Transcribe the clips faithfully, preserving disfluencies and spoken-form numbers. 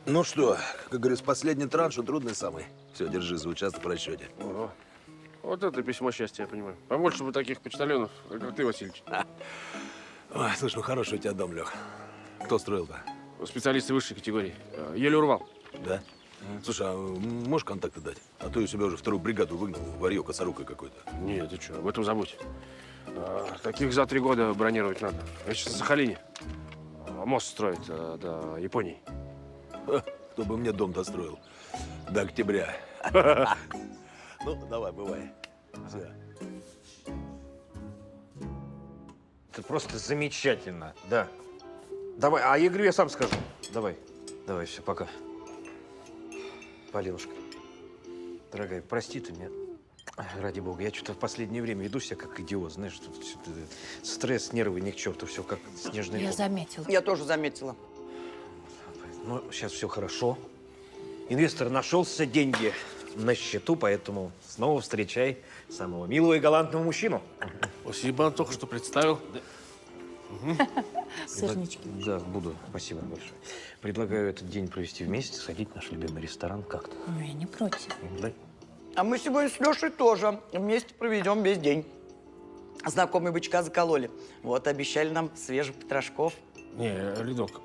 Ну что, как говорится, последний транш, трудный самый. Все, держи за участок в расчете. Ого. Вот это письмо счастья, я понимаю. Побольше бы таких почтальонов, как ты, Васильевич. Ой, слушай, ну хороший у тебя дом, Лех. Кто строил-то? Специалисты высшей категории. Еле урвал. Да? Слушай, а можешь контакты дать? А то я у себя уже вторую бригаду выгнал, варьё косорукой какой-то. Нет, ты что, об этом забудь. А, таких за три года бронировать надо. Я сейчас на Сахалине. А, мост строит а, до Японии. Ха, кто бы мне дом достроил до октября. Ну, давай, бывай. Все. Это просто замечательно, да. Давай, а Игорю я сам скажу. Давай, давай, все, пока. Полинушка, дорогая, прости ты меня. Ради бога, я что-то в последнее время веду себя как идиот, знаешь, что стресс, нервы, ни к черту, все как снежный ком. Я заметила. Я тоже заметила. Ну, сейчас все хорошо. Инвестор нашелся, деньги на счету, поэтому снова встречай самого милого и галантного мужчину. Спасибо, он только что представил. Сырнички. Да, буду. Спасибо большое. Предлагаю этот день провести вместе, сходить в наш любимый ресторан как-то. Ну, я не против. Да? А мы сегодня с Лешей тоже вместе проведем весь день. Знакомые бычка закололи. Вот, обещали нам свежих потрошков. Не, Ледок,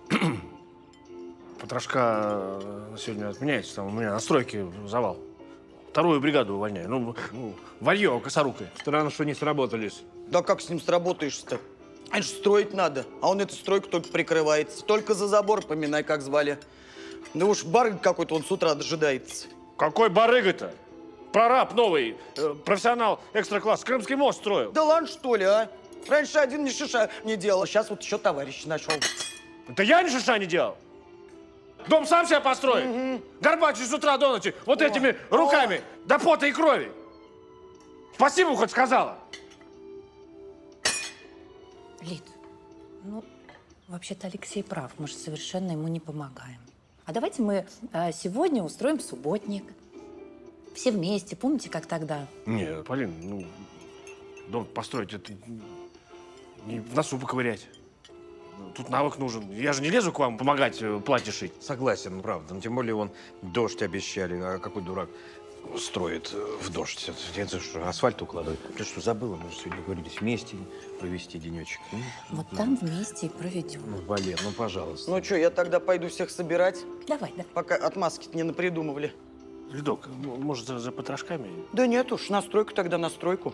потрошка на сегодня отменяется. Там у меня на стройке завал. Вторую бригаду увольняю. Ну, ну варьё косорукой. Странно, что не сработались. Да как с ним сработаешься-то? Это ж строить надо, а он эту стройку только прикрывается. Только за забор, поминай, как звали. Да уж барыг какой-то он с утра дожидается. Какой барыга-то? Прораб новый, э, профессионал экстра-класс. Крымский мост строил. Да ладно, что ли, а? Раньше один ни шиша не делал, сейчас вот еще товарищ нашел. Это я ни шиша не делал. Дом сам себя построит. Угу. Горбачий с утра до ночи вот О. этими руками О. до пота и крови. Спасибо хоть сказала. Лид, ну, вообще-то Алексей прав. Мы же совершенно ему не помогаем. А давайте мы а, сегодня устроим субботник. Все вместе. Помните, как тогда? Не, Полин, ну, дом построить, это не в носу поковырять. Тут навык нужен. Я же не лезу к вам помогать платье шить. Согласен, правда. Но тем более вон дождь обещали. А какой дурак строит в дождь? Это, это что, асфальт укладывает? Ты что, забыла? Мы же сегодня говорились вместе провести денечек. Ну, Вот ну, там вместе и проведем. Ну, Валер, ну, пожалуйста. Ну что, я тогда пойду всех собирать, Давай, да. пока отмазки-то не напридумывали. Ледок, может, за, за потрошками? Да нет уж, на стройку тогда на стройку.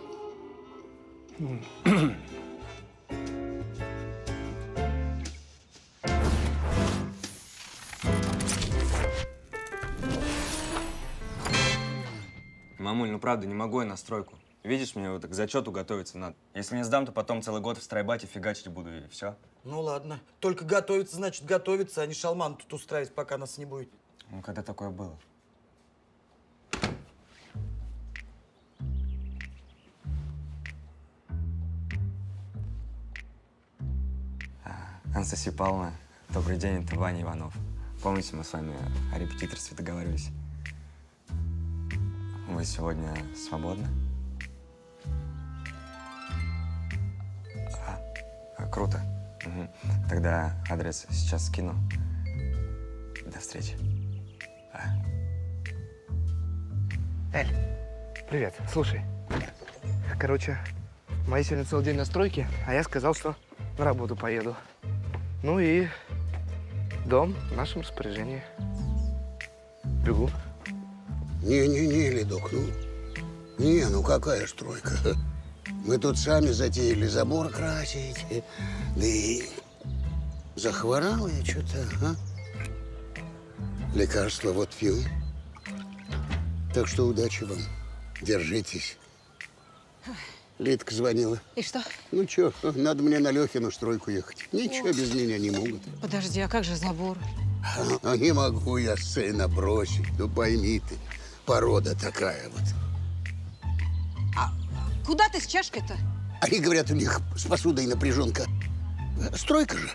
Мамуль, ну правда, не могу я на стройку. Видишь, мне вот к зачету готовиться надо. Если не сдам, то потом целый год в стройбате фигачить буду, и все. Ну ладно. Только готовиться, значит, готовиться, а не шалман тут устраивать, пока нас не будет. Ну, когда такое было? Анастасия Павловна, добрый день, это Ваня Иванов. Помните, мы с вами о репетиторстве договаривались? Вы сегодня свободны? А, а, круто. Угу. Тогда адрес сейчас скину. До встречи. А. Эль, привет. Слушай, короче, мои сегодня целый день на стройке, а я сказал, что на работу поеду. Ну и дом в нашем распоряжении. Бегу. Не-не-не, Ледок, ну, не, ну какая стройка. Мы тут сами затеяли забор красить, да и захворал я что-то, а? Лекарства вот пью. Так что удачи вам, держитесь. Лидка звонила. И что? Ну что, надо мне на Лехину стройку ехать. Ничего без меня не могут. Подожди, а как же забор? А не могу я сына бросить, ну пойми ты. Порода такая вот. А куда ты с чашкой-то? Они говорят, у них с посудой напряженка. Стройка же.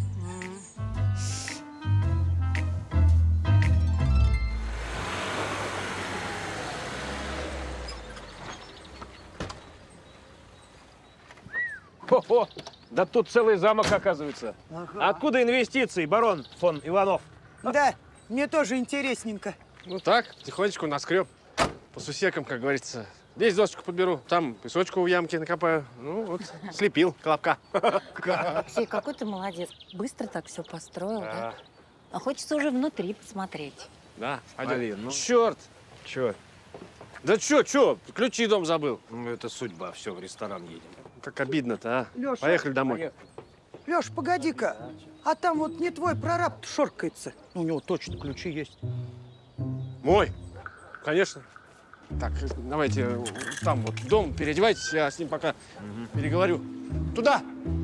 Хо-хо! Да тут целый замок, оказывается. Ага. Откуда инвестиции, барон фон Иванов? Да, Мне тоже интересненько. Ну так, тихонечку наскреб. По сусекам, как говорится. Здесь досочку подберу, там песочку в ямке накопаю. Ну вот, слепил колобка. Алексей, какой ты молодец. Быстро так все построил, да? А хочется уже внутри посмотреть. Да, Полин, ну. Черт! Чё? Да чё, чё? Ключи дом забыл. Ну, это судьба. Все, в ресторан едем. Как обидно-то, а? Лёша, Поехали домой. Леш, погоди-ка. А там вот не твой прораб шоркается. У него точно ключи есть. Мой? Конечно. Так, давайте там вот в дом переодевайтесь, я с ним пока угу. переговорю. Туда!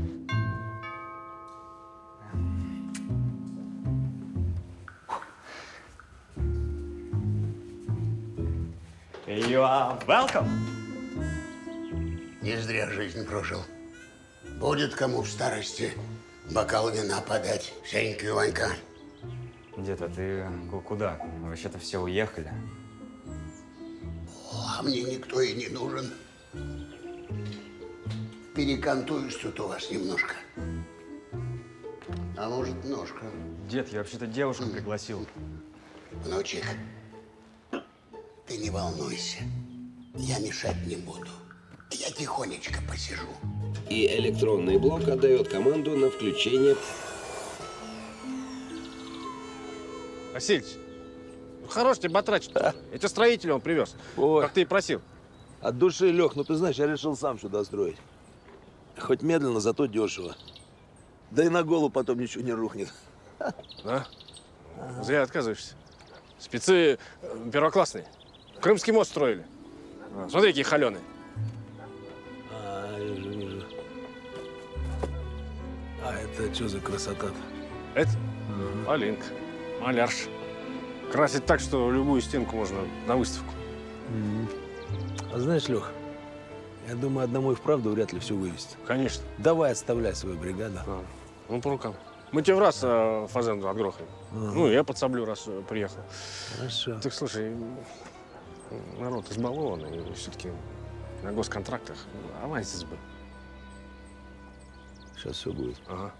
You are welcome. Не зря жизнь прожил. Будет кому в старости бокал вина подать. Сенька и Ванька. Дед, а ты куда? Вообще-то все уехали. А мне никто и не нужен. Перекантуюсь тут у вас немножко. А может, ножка. Дед, я вообще-то девушку mm. пригласил. Внучек, ты не волнуйся. Я мешать не буду. Я тихонечко посижу. И электронный блок отдает команду на включение. Васильевич, ну хорош тебе батрачить. А? Эти строители он привез, Ой. как ты и просил. От души, Лех, ну ты знаешь, я решил сам сюда строить. Хоть медленно, зато дешево. Да и на голову потом ничего не рухнет. А? Зря отказываешься. Спецы первоклассные. Крымский мост строили. Смотри, какие холеные. А, вижу, вижу. А это что за красота-то? Это? Угу. Полинка. Малярш. Красит так, что любую стенку можно на выставку. Угу. А знаешь, Лех, я думаю, одному и вправду вряд ли все вывезти. Конечно. Давай отставляй свою бригаду. А, ну, по рукам. Мы тебе в раз а, фазенду отгрохаем. Ага. Ну, я подсоблю, раз приехал. Хорошо. Так, слушай, народ избалованный, все-таки на госконтрактах аванс сбыл. Сейчас все будет. Ага.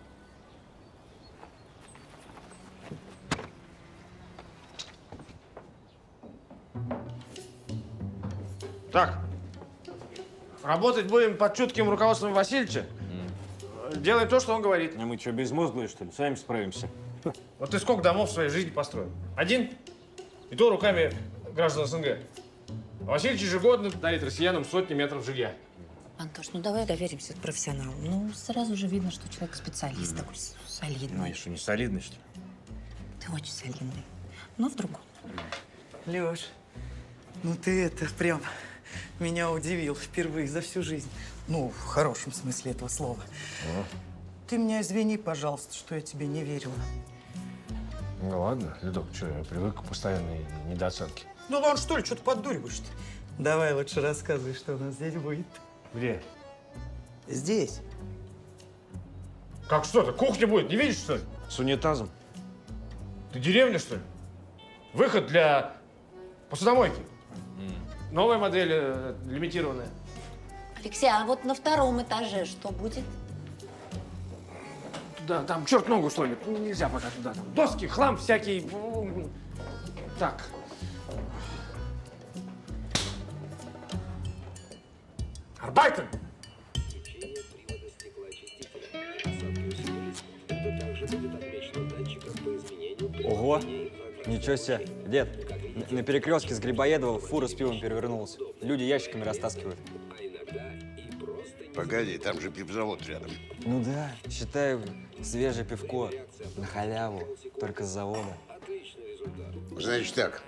Так, работать будем под чутким руководством Васильевича. Mm. Делаем то, что он говорит. А мы что, безмозглые, что ли? Сами справимся. Вот ты сколько домов в своей жизни построил? Один? И то руками граждан СНГ. А Васильевич ежегодно дарит россиянам сотни метров жилья. Антош, ну давай доверимся профессионалу. Ну, сразу же видно, что человек специалист, mm. такой солидный. Ну, я что, не солидный, что ли? Ты очень солидный, но в другом. Лёш, ну ты это прям меня удивил впервые за всю жизнь. Ну, в хорошем смысле этого слова. О. Ты меня извини, пожалуйста, что я тебе не верила. Ну ладно, Ледок, что, я привык к постоянной недооценке. Ну ладно, что ли, что ты поддуриваешь-то? Давай лучше рассказывай, что у нас здесь будет. Где? Здесь. Как что-то? Кухня будет, не видишь, что ли? С унитазом. Ты деревня, что ли? Выход для посудомойки. Mm. Новая модель, э, лимитированная. Алексей, а вот на втором этаже что будет? Да, там черт ногу сломит. Нельзя пока туда. Там доски, хлам всякий. Так. Арбайтен! Ого! Ничего себе. Дед, на перекрестке с Грибоедова фура с пивом перевернулась. Люди ящиками растаскивают. Погоди, там же пивзавод рядом. Ну да, считаю, свежее пивко на халяву, только с завода. Значит так.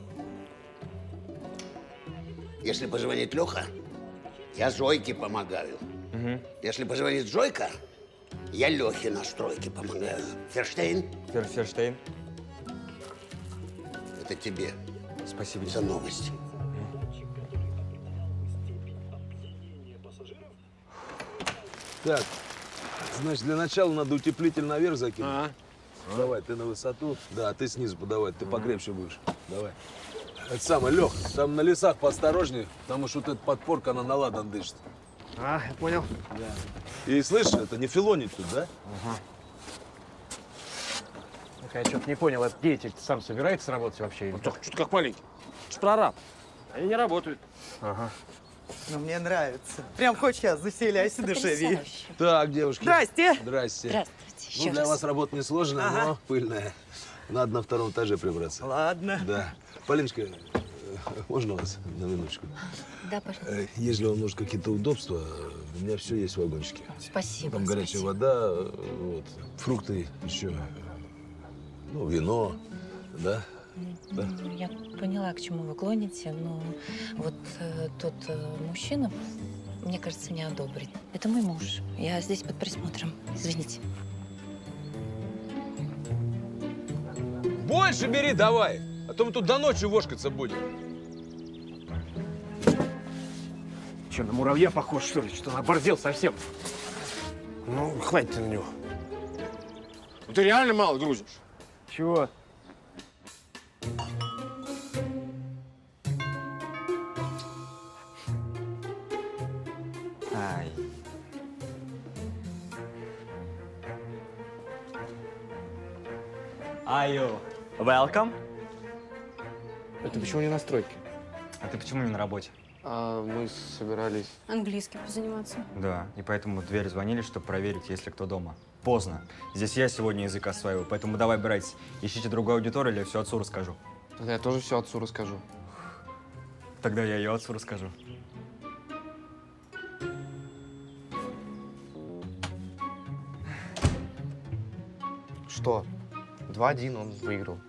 Если позвонит Леха, я Зойке помогаю. Угу. Если позвонит Зойка, я Лехе на стройке помогаю. Ферштейн? Фер Ферштейн. Это тебе. Спасибо. За новости. Так, значит, для начала надо утеплитель наверх закинуть. А -а. Давай, ты на высоту. Да, ты снизу подавай, ты покрепче будешь. Давай. Это самое, Лех, там на лесах поосторожнее, потому что вот эта подпорка, она на ладан дышит. А, я понял. Да. И слышишь, это не филонит тут, да? Ага. Так я что-то не понял, этот деятель сам собирается работать вообще? Ну, так, что-то как маленький. Что прораб. Они не работают. Ага. Ну, мне нравится. Прям хоть сейчас заселяйся, душевей. Так, девушки. Здрасте. Здрасте. Здравствуйте. Ну, Еще для раз. вас работа несложная, Ага. но пыльная. Надо на втором этаже прибраться. Ладно. Да. Полиночка, э, можно вас на минуточку? Да, пожалуйста. Э, Если вам нужны какие-то удобства, у меня все есть в вагончике. Спасибо. Там горячая спасибо. вода, э, вот, фрукты еще, ну, вино, да? Да. Ну, я поняла, к чему вы клоните, но вот э, тот э, мужчина, мне кажется, не одобрит. Это мой муж. Я здесь под присмотром. Извините. Больше бери давай, а то мы тут до ночи вошкаться будем. Че, на муравья похож, что ли? Что, оборзел совсем? Ну, хватит ты на него. Ну, ты реально мало грузишь. Чего? Ай. Айо. Welcome. Это почему не на стройке? А ты почему не на работе? А мы собирались... Английским позаниматься. Да, и поэтому в дверь звонили, чтобы проверить, есть ли кто дома. Поздно. Здесь я сегодня язык осваиваю, поэтому давай, братья, ищите другую аудиторию, или я все отцу расскажу. Тогда я тоже все отцу расскажу. Тогда я ее отцу расскажу. Что? два-один он выиграл.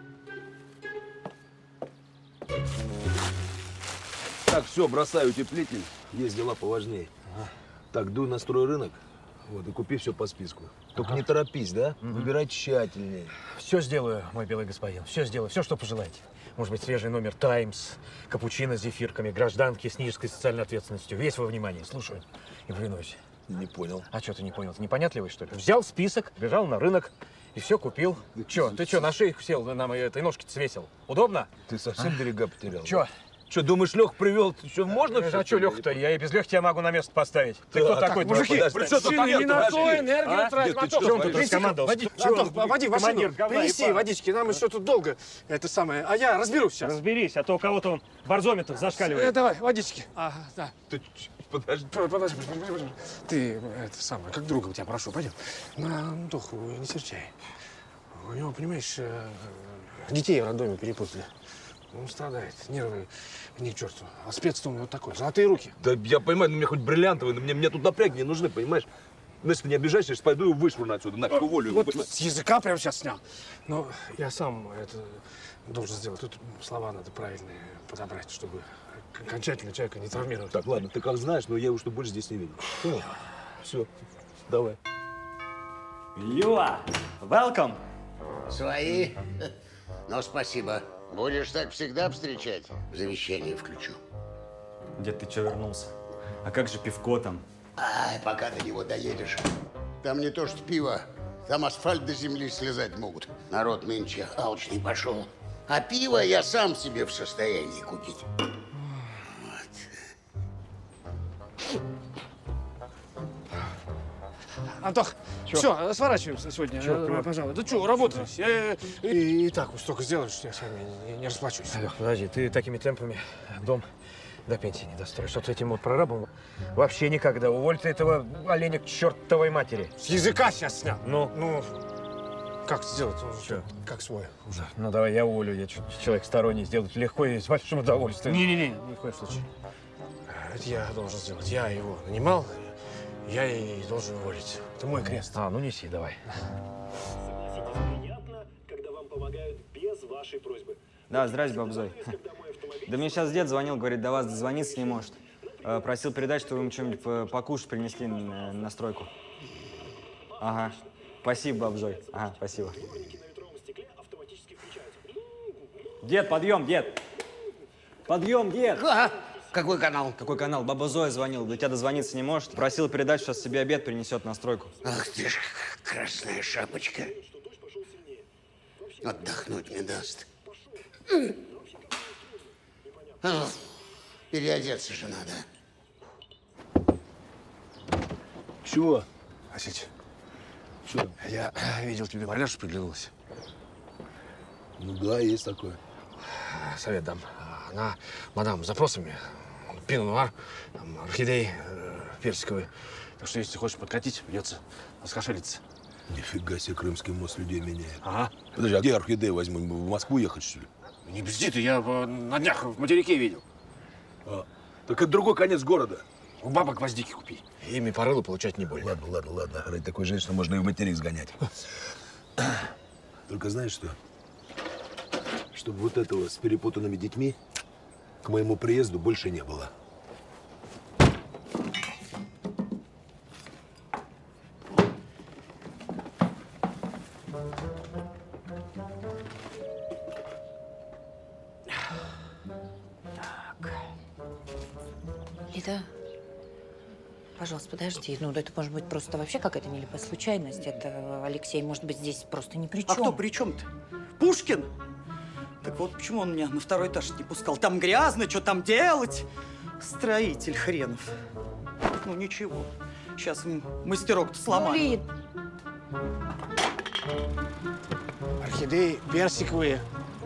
Так, все, бросай утеплитель, есть дела поважнее. Так, дуй на стройрынок, вот, и купи все по списку. Только не торопись, да? Выбирай тщательнее. Все сделаю, мой белый господин. Все сделаю, все, что пожелаете. Может быть, свежий номер «Таймс», капучино с зефирками, гражданки с низкой социальной ответственностью. Весь во внимании, слушаю и повинуюсь. Не понял. А что ты не понял? Ты непонятливый, что ли? Взял список, бежал на рынок и все купил. Че, ты что, на шею сел, нам этой ножки свесил? Удобно? Ты совсем берега потерял? Че? Что, думаешь, Лех привел? Что, можно? А что Леха-то? Я и без Лехи тебя могу на место поставить. Ты кто такой? мужики, Подожди, при чем тут сильно нет, не на то подожди. энергию А? тратить. Нет, ты Антох, что, ты Вадик? раскомандовал. Води, Чё, Антох, води в машину, командир говна и принеси пара. водички, нам еще тут долго это самое. А я разберусь сейчас. Разберись, а то у кого-то он барзометр Э, зашкаливает. давай, водички. Ага, да. Ты, ч- подожди. П- Подожди, подожди, подожди. Ты, это самое, как друга тебя прошу, пойдем. На Антоху не серчай. У него, понимаешь, э, детей в роддоме перепутали. Он страдает, нервы ни к черту. А спец-то он вот такой, золотые руки. Да я понимаю, ну мне хоть бриллиантовый, но мне, мне тут напряги не нужны, понимаешь? Ну, если ты не обижаешься, я сейчас пойду и вышвырну отсюда, нафиг уволю. его, Вот понимаешь? с языка прямо сейчас снял. Но я сам это должен сделать. Тут слова надо правильные подобрать, чтобы окончательно человека не травмировать. Так, ладно, ты как знаешь, но я его что больше здесь не видел. Понял? Все, давай. Юа, welcome. Свои? Ну, спасибо. Будешь так всегда встречать? Завещание включу. Дед, ты че вернулся? А как же пивко там? Ай, пока до него доедешь. Там не то что пиво, там асфальт до земли слезать могут. Народ нынче алчный пошел. А пиво я сам себе в состоянии купить. Антох, все, сворачиваемся сегодня, э, пожалуй. Да что, работать? Я э, и, и так вот столько сделаю, что я с вами не, не расплачусь. Лех, подожди, ты такими темпами дом до пенсии не достроишь. Вот с этим вот прорабом вообще никогда. Уволь ты этого оленя к чертовой матери. С языка сейчас снял. Ну? Ну, как сделать? Он Чё? как свой уже. Ну давай я уволю, я чё- человек сторонний, сделать легко и с большим удовольствием. Не-не-не, ни в коем случае. Это я должен сделать. Я его нанимал, я и должен уволить. Это мой крест. А, ну неси, давай. Приятно, когда вам помогают без вашей просьбы. Да, здрасте, бабзой. Да мне сейчас дед звонил, говорит, до вас дозвониться не может. Э, Просил передать, что вы ему что-нибудь по- покушать принесли на, на стройку. Ага. Спасибо, бабзой. Ага, спасибо. Дед, подъем, дед! Подъем, дед! Ага. Какой канал? Какой канал? Баба Зоя звонил, до тебя дозвониться не может. Просил передать, что сейчас себе обед принесет на стройку. Ах ты ж, красная шапочка. Отдохнуть не даст. А, переодеться же надо. Чего? Василич, Что? я видел, тебе валяж приглянулась. Ну да, есть такое. Совет дам. На мадам с запросами. Пино-нуар, орхидеи э, персиковые. Так что, если хочешь подкатить, придется раскошелиться. Нифига себе, Крымский мост людей меняет. Ага. Подожди, а где орхидеи возьму? В Москву ехать, что ли? Не бзди ты, я э, на днях в материке видел. А, так это другой конец города. У бабок гвоздики купи. Ими по рылу получать не больно. Ладно, ладно, ладно. Ради такой женщины можно и в материк сгонять. Только знаешь что? Чтобы вот этого с перепутанными детьми к моему приезду больше не было. Лида, пожалуйста, подожди. Ну, это может быть просто вообще какая-то нелепая случайность. Это Алексей, может быть, здесь просто ни при чем. А кто при чем-то? Пушкин? Так вот, почему он меня на второй этаж не пускал? Там грязно, что там делать? Строитель хренов. Ну, ничего. Сейчас мастерок-то сломаю. Ну, Лид. Орхидеи персиковые.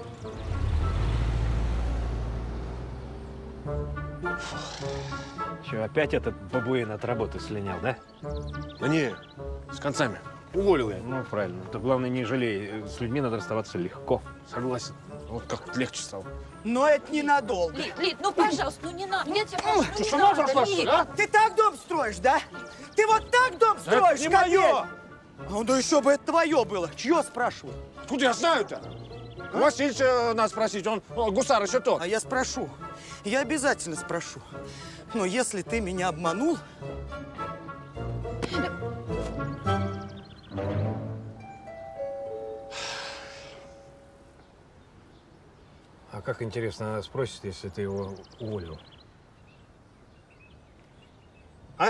Че, опять этот бабуин от работы слинял, да? Да не, с концами. Уволил я. Ну, правильно. То главное, не жалей. С людьми надо расставаться легко. Согласен. Вот как легче стало. Но это ненадолго. Лид, Лид, ну, пожалуйста, ну не надо. Нет, Ну, Ты с ума сошла, что ли, а? Ты так дом строишь, да? Ты вот так дом строишь, не как мое! я? Ну, да еще бы это твое было. Чье, спрашиваю? Откуда я знаю-то? У Васильевича надо спросить, он о, гусар еще тот. А я спрошу. Я обязательно спрошу. Но если ты меня обманул… А как, интересно, спросит, если ты его уволил? А?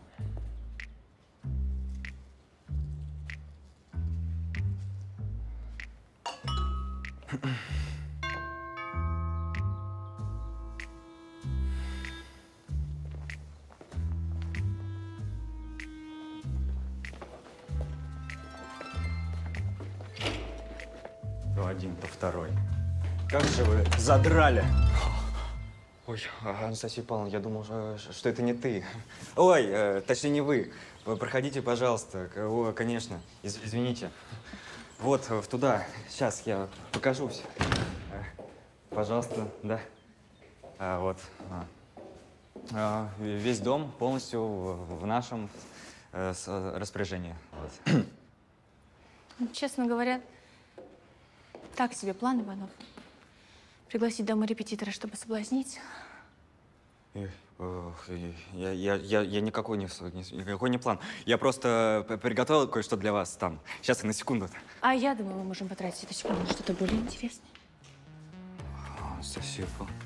То один, то второй. Как же вы задрали! Ой, Анастасия Павловна, я думал, что это не ты. Ой, э, точнее, не вы. Вы проходите, пожалуйста. О, конечно. Из извините. Вот, в туда. Сейчас я покажусь. Пожалуйста, да. А, вот. А. А, весь дом полностью в, в нашем э, с, распоряжении. Вот. Честно говоря, так себе план, Иванов. Пригласить домой репетитора, чтобы соблазнить. И, э, Я, я, я, я никакой не, не, никакой не план. Я просто приготовил кое-что для вас там. Сейчас, на секунду. А я думаю, мы можем потратить эту секунду на что-то более интересное. Анастасия Павловна.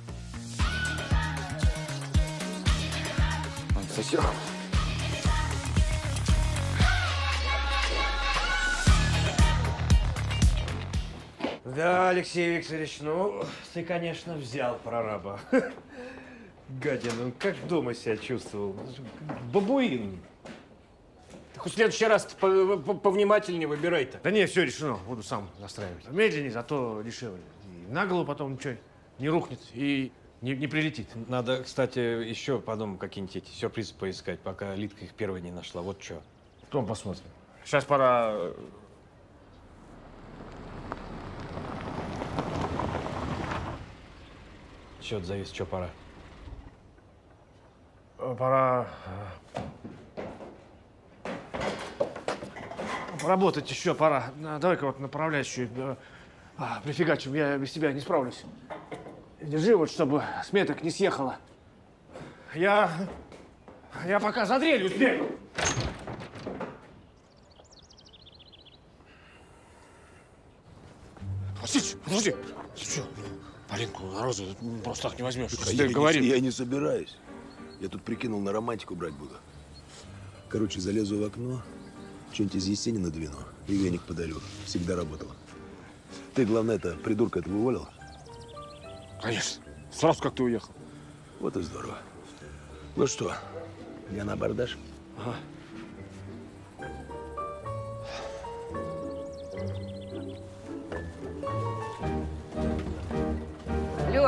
Анастасия. Да, Алексей Викторович, ну, ты, конечно, взял прораба. Гадина, он как дома себя чувствовал. Бабуин. Ты хоть в следующий раз по по повнимательнее выбирай-то. Да не, все решено. Буду сам настраивать. Медленнее, зато дешевле. И на голову потом ничего не рухнет и не, не прилетит. Надо, кстати, еще по дому какие-нибудь эти сюрпризы поискать, пока Лидка их первой не нашла. Вот что. Потом посмотрим. Сейчас пора… Счет завис, что пора? Пора… Поработать еще пора. Давай-ка вот направляющую а, прифигачим. Я без тебя не справлюсь. Держи вот, чтобы с меток не съехала. Я… Я пока за дрелью сбегаю. Василич, подожди. Ты что, Полинку на розу просто так не возьмешь. А Ты я, говори. не, я не собираюсь. Я тут прикинул, на романтику брать буду. Короче, залезу в окно, что-нибудь из Есенина двину и веник подарю. Всегда работало. Ты, главное, это придурка этого уволил? Конечно. Сразу как ты уехал. Вот и здорово. Ну что, я на абордаж? Ага.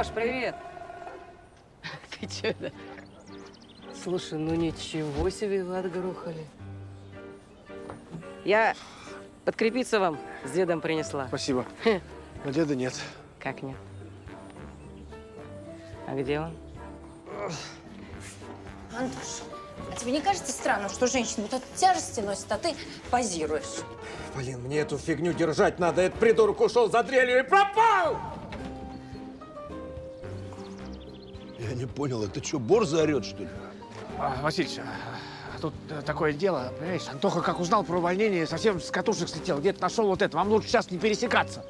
Гош, привет. Ты че это? Слушай, ну ничего себе вы отгрохали. Я подкрепиться вам с дедом принесла. Спасибо. Но деда нет. Как нет? А где он? Антош, а тебе не кажется странным, что женщины вот эту тяжести носят, а ты позируешь? Блин, мне эту фигню держать надо. Этот придурок ушел за дрелью и пропал! Я не понял, это что, Борза орет, что ли? А, Васильевич, а тут э, такое дело, понимаешь, Антоха как узнал про увольнение, совсем с катушек слетел, где-то нашел вот это. Вам лучше сейчас не пересекаться.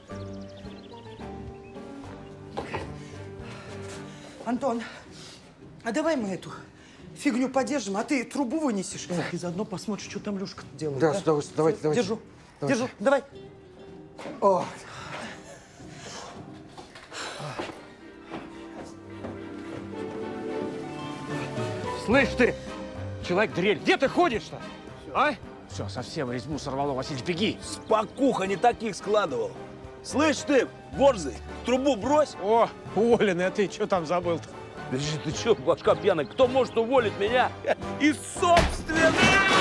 Антон, а давай мы эту фигню подержим, а ты трубу вынесешь. И заодно посмотришь, что там Лёшка делает. Да, а? с удовольствием. Давайте, давайте. Держу, Давайте. держу, давай. О. Слышь ты, человек-дрель, где ты ходишь-то? А? Все, совсем резьбу сорвало, Васильевич, беги. Спокуха не таких складывал. Слышь ты, Борзый, трубу брось. О, уволенный, а ты что там забыл-то? Подожди, ты что, башка пьяная? Кто может уволить меня из собственного?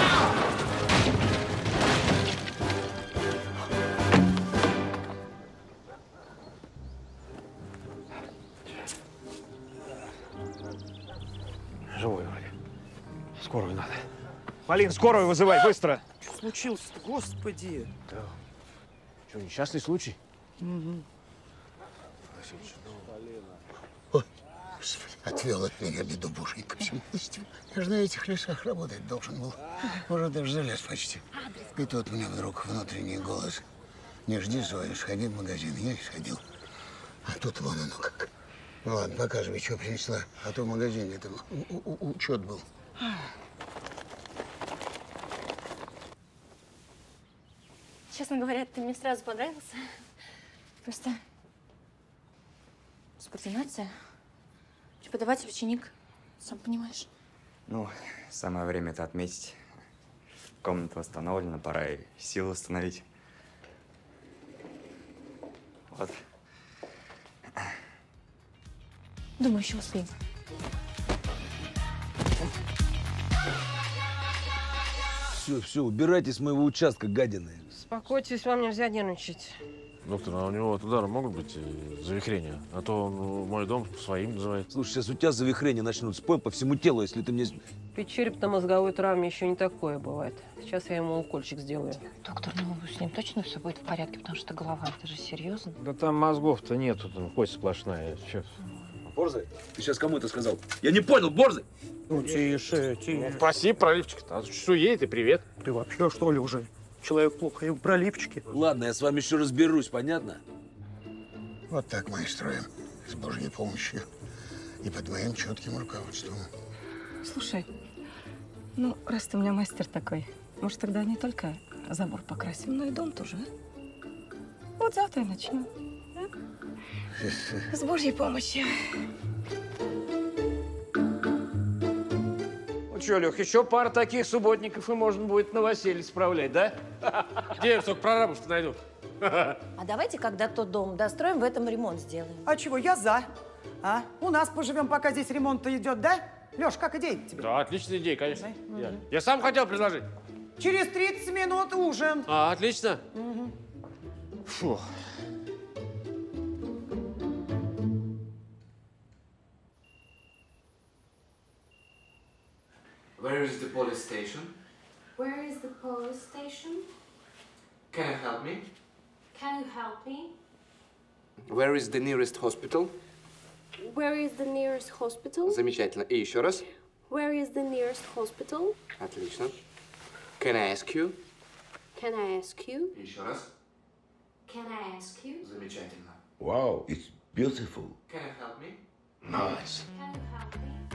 Живой вроде. Скорую надо. Полин, скорую вызывай, быстро. Что случилось-то, господи? Да. Что, несчастный случай? Угу. Васильевич, Ой, господи, отвел от меня беду боженька. Я же на этих лесах работать должен был. Уже даже залез почти. И тут мне вдруг внутренний голос. Не жди свою, сходи в магазин. Я и сходил. А тут вон оно как. Ну ладно, показывай, что принесла. А то в магазине там учет был. Честно говоря, ты мне сразу понравился. Просто субординация. Преподаватель, ученик, сам понимаешь. Ну, самое время это отметить. Комната восстановлена, пора и силы восстановить. Вот. Думаю, еще успеем. Все, все, убирайтесь с моего участка, гадины. Успокойтесь, вам нельзя нервничать. доктор, а у него от удара могут быть и завихрения? А то он мой дом своим называет. Слушай, сейчас у тебя завихрения начнут спой по всему телу, если ты мне… При черепно-мозговой травме еще не такое бывает. Сейчас я ему укольчик сделаю. Доктор, ну с ним точно все будет в порядке, потому что голова, это же серьезно. Да там мозгов-то нету, там кость сплошная. Че? Борзый, ты сейчас кому это сказал? Я не понял, Борзый! Ну, тише, тише. Ну, спасибо, проливчик-то. А что едет и привет. Ты вообще, что ли, уже? Человек плохо, и про липчики. Ладно, я с вами еще разберусь, понятно? Вот так мы и строим. С Божьей помощью. И под моим четким руководством. Слушай, ну, раз ты у меня мастер такой, может, тогда не только забор покрасим, но и дом тоже, а? Вот завтра и начнем. А? С Божьей помощью. Ну что, Лех, еще пара таких субботников, и можно будет новоселье справлять, да? Где я столько прорабов-то найду? А давайте, когда тот дом достроим, в этом ремонт сделаем. А чего, я за. А? У нас поживем, пока здесь ремонт-то идет, да? Леш, как идея тебе? Да, отличная идея, конечно. Да? Я, Угу. я сам хотел предложить. Через тридцать минут ужин. А, отлично. Угу. Фу. Where is the police station? Where is the police station? Can you help me? Can you help me? Where is the nearest hospital? Where is the nearest hospital? Замечательно. И еще раз. Where is the nearest hospital? Отлично. Can I ask you? Can I ask you? Еще раз. Can I ask you? Замечательно. Wow, it's beautiful. Can you help me? Nice. Can you help me?